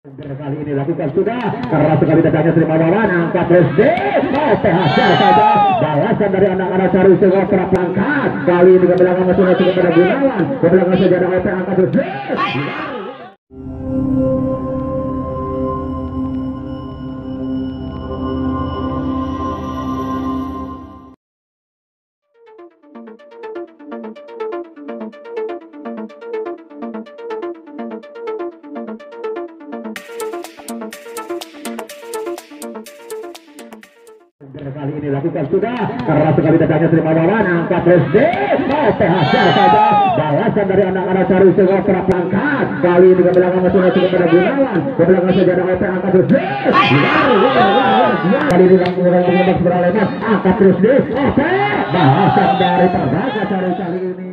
Kali ini lakukan sudah karena sekali tetangnya terima lawan angkat terus hasil saja balasan dari anak-anak Caruy semua kerap angkat kali ini kebelangan masuk kepada Gunawan kebelangan saja ada OP angkat terus kali ini lakukan sudah karena sekali tetangnya terima lawan angkat terus hasil saja balasan dari anak-anak Caruy semua kerap angkat kali ini kebelangan masuk kepada Gunawan kebelangan saja ada OP angkat terus kali ini langsung beralih angkat terus OP balasan dari PERBAKA CARUY kali ini